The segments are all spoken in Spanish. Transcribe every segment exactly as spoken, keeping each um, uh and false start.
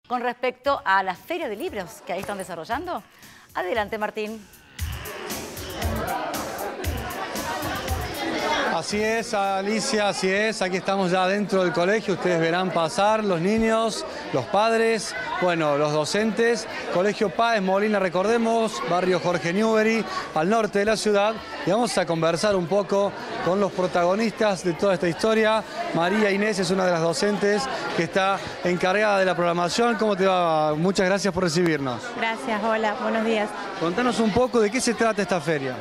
Con respecto a la Feria de Libros que ahí están desarrollando. Adelante, Martín. Así es, Alicia, así es. Aquí estamos ya dentro del colegio. Ustedes verán pasar los niños, los padres, bueno, los docentes. Colegio Páez Molina, recordemos, barrio Jorge Newbery, al norte de la ciudad. Y vamos a conversar un poco con los protagonistas de toda esta historia. María Inés es una de las docentes que está encargada de la programación. ¿Cómo te va? Muchas gracias por recibirnos. Gracias, hola, buenos días. Contanos un poco de qué se trata esta feria.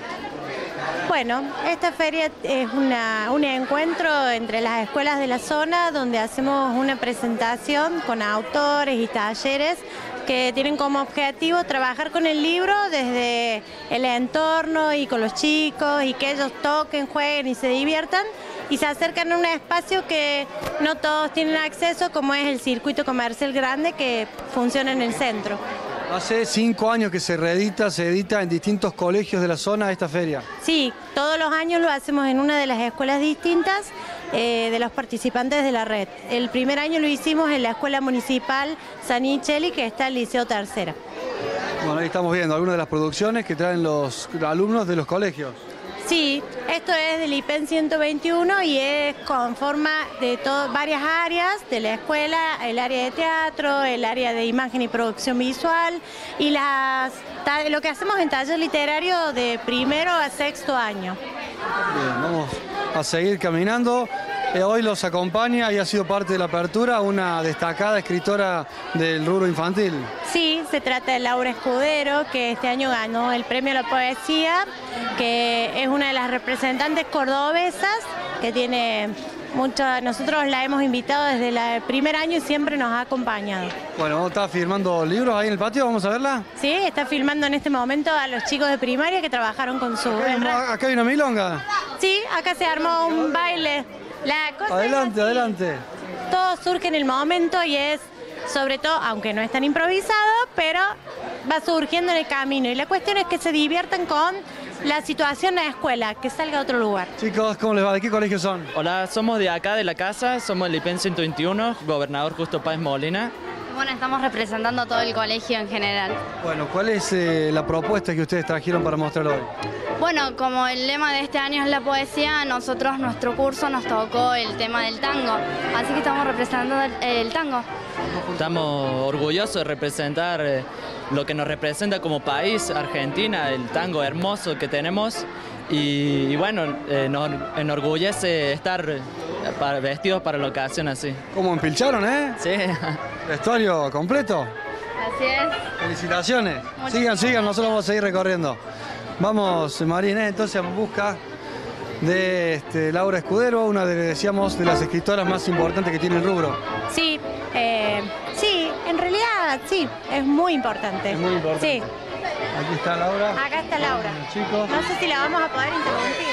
Bueno, esta feria es una, un encuentro entre las escuelas de la zona donde hacemos una presentación con autores y talleres que tienen como objetivo trabajar con el libro desde el entorno y con los chicos y que ellos toquen, jueguen y se diviertan y se acercan a un espacio que no todos tienen acceso, como es el circuito comercial grande que funciona en el centro. Hace cinco años que se reedita, se edita en distintos colegios de la zona esta feria. Sí, todos los años lo hacemos en una de las escuelas distintas eh, de los participantes de la red. El primer año lo hicimos en la Escuela Municipal San Ichelli, que está en el Liceo Tercera. Bueno, ahí estamos viendo algunas de las producciones que traen los alumnos de los colegios. Sí, esto es del I P E N ciento veintiuno y es con forma de todo, varias áreas de la escuela, el área de teatro, el área de imagen y producción visual y las, lo que hacemos en taller literario de primero a sexto año. Bien, vamos a seguir caminando. Eh, hoy los acompaña y ha sido parte de la apertura una destacada escritora del rubro infantil. Sí, se trata de Laura Escudero, que este año ganó el premio a la poesía, que es una de las representantes cordobesas que tiene mucho. Nosotros la hemos invitado desde el primer año y siempre nos ha acompañado. Bueno, ¿está firmando libros ahí en el patio? ¿Vamos a verla? Sí, está filmando en este momento a los chicos de primaria que trabajaron con su... ¿Acá hay, una, acá hay una milonga? Sí, acá se armó un baile. La cosa adelante, adelante. Todo surge en el momento y es, sobre todo, aunque no es tan improvisado, pero va surgiendo en el camino. Y la cuestión es que se diviertan con la situación en la escuela, que salga a otro lugar. Chicos, ¿cómo les va? ¿De qué colegio son? Hola, somos de acá, de la casa, somos el I P E N ciento veintiuno, Gobernador Justo Páez Molina. Bueno, estamos representando a todo el colegio en general. Bueno, ¿cuál es eh, la propuesta que ustedes trajeron para mostrar hoy? Bueno, como el lema de este año es la poesía, nosotros, nuestro curso, nos tocó el tema del tango. Así que estamos representando el, el tango. Estamos orgullosos de representar eh, lo que nos representa como país, Argentina, el tango hermoso que tenemos. Y, y bueno, eh, nos enorgullece estar eh, para, vestidos para la ocasión así. ¿Cómo empilcharon, eh? Sí. ¿Vestuario completo? Así es. Felicitaciones. Muchas sigan, gracias. sigan, nosotros vamos a seguir recorriendo. Vamos, María Inés, entonces en busca de este, Laura Escudero, una de, decíamos, de las escritoras más importantes que tiene el rubro. Sí, eh, sí, en realidad sí, es muy importante. Es muy importante. Sí. Aquí está Laura. Acá está Laura. Bueno, chicos. No sé si la vamos a poder interrumpir.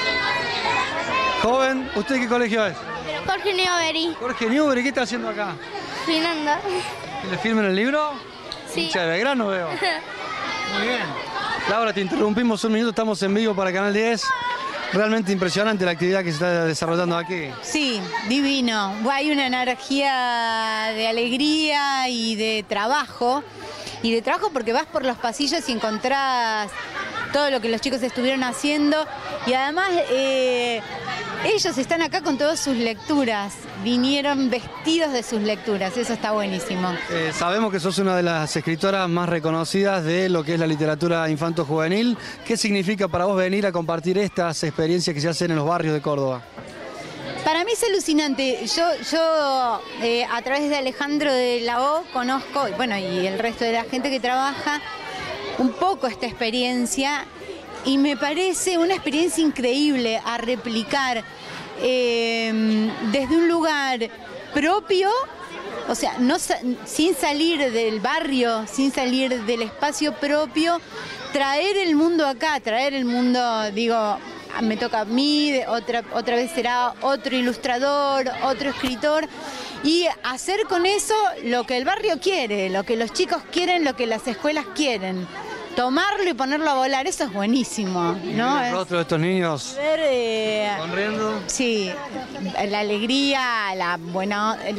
Joven, ¿usted qué colegio es? Jorge Newbery, Jorge Newbery, ¿qué está haciendo acá? Finanda. ¿Que le firmen el libro? Sí. Hincha de Belgrano veo. Muy bien. Laura, te interrumpimos un minuto, estamos en vivo para Canal diez. Realmente impresionante la actividad que se está desarrollando aquí. Sí, divino. Hay una energía de alegría y de trabajo. Y de trabajo porque vas por los pasillos y encontrás todo lo que los chicos estuvieron haciendo. Y además eh, ellos están acá con todas sus lecturas. Vinieron vestidos de sus lecturas, eso está buenísimo. Eh, sabemos que sos una de las escritoras más reconocidas de lo que es la literatura infanto-juvenil. ¿Qué significa para vos venir a compartir estas experiencias que se hacen en los barrios de Córdoba? Para mí es alucinante. Yo, yo eh, a través de Alejandro de la O conozco, bueno, y el resto de la gente que trabaja, un poco esta experiencia y me parece una experiencia increíble a replicar eh, desde un lugar propio, o sea, no, sin salir del barrio, sin salir del espacio propio, traer el mundo acá, traer el mundo, digo, me toca a mí, otra, otra vez será otro ilustrador, otro escritor, y hacer con eso lo que el barrio quiere, lo que los chicos quieren, lo que las escuelas quieren. Tomarlo y ponerlo a volar, eso es buenísimo, ¿no? El rostro de estos niños ver, eh, sonriendo. sí, la alegría, la buena, la,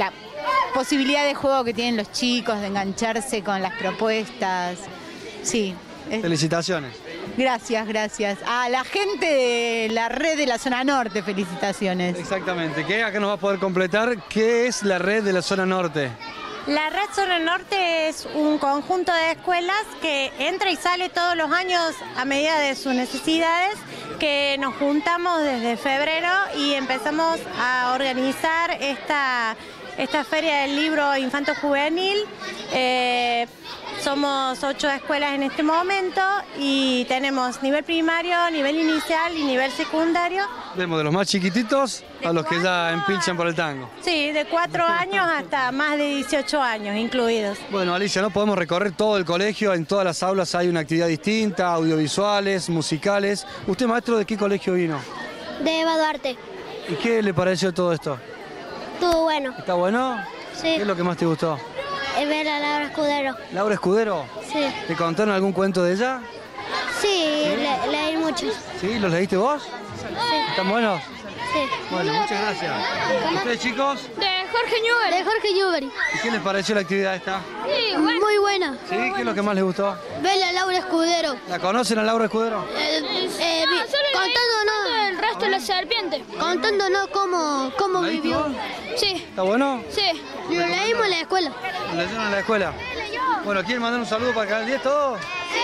posibilidad de juego que tienen los chicos, de engancharse con las propuestas. Sí. Es... Felicitaciones. Gracias, gracias. A la gente de la red de la zona norte, felicitaciones. Exactamente. ¿Qué? Acá nos va a poder completar qué es la red de la zona norte. La Red Zona Norte es un conjunto de escuelas que entra y sale todos los años a medida de sus necesidades, que nos juntamos desde febrero y empezamos a organizar esta, esta feria del libro infanto-juvenil. Eh, somos ocho escuelas en este momento y tenemos nivel primario, nivel inicial y nivel secundario. Vemos de los más chiquititos a los que ya empinchan por el tango. Sí, de cuatro años hasta más de dieciocho años incluidos. Bueno, Alicia, no podemos recorrer todo el colegio, en todas las aulas hay una actividad distinta, audiovisuales, musicales. ¿Usted, maestro, de qué colegio vino? De Eva Duarte. ¿Y qué le pareció todo esto? Estuvo bueno. ¿Está bueno? Sí. ¿Qué es lo que más te gustó? Es ver a Laura Escudero. ¿Laura Escudero? Sí. ¿Te contaron algún cuento de ella? Sí, le, leí muchos. ¿Sí? ¿Los leíste vos? Sí. ¿Están buenos? Sí. Bueno, muchas gracias. ¿Ustedes, chicos? De Jorge Newbery. De Jorge Newbery. ¿Y qué les pareció la actividad esta? Sí, bueno. Muy buena. ¿Sí? ¿Qué es lo que más les gustó? Ver a Laura Escudero. ¿La conocen a Laura Escudero? Eh, eh, vi- contándonos el resto de la serpiente. Contándonos cómo, cómo ¿Lo leíste vivió. vos? Sí, ¿Está bueno? sí. Lo leímos en la escuela. ¿Lo leyeron en la escuela? Bueno, ¿quieren mandar un saludo para Canal diez todos? ¡Sí!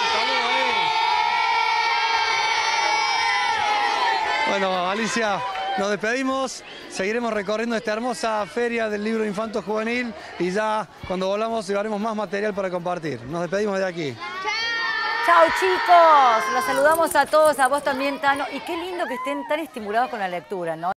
Bueno, Alicia, nos despedimos, seguiremos recorriendo esta hermosa feria del libro infanto juvenil y ya cuando volvamos llevaremos más material para compartir. Nos despedimos de aquí. Chao, chicos. Los saludamos a todos, a vos también, Tano. Y qué lindo que estén tan estimulados con la lectura, ¿no?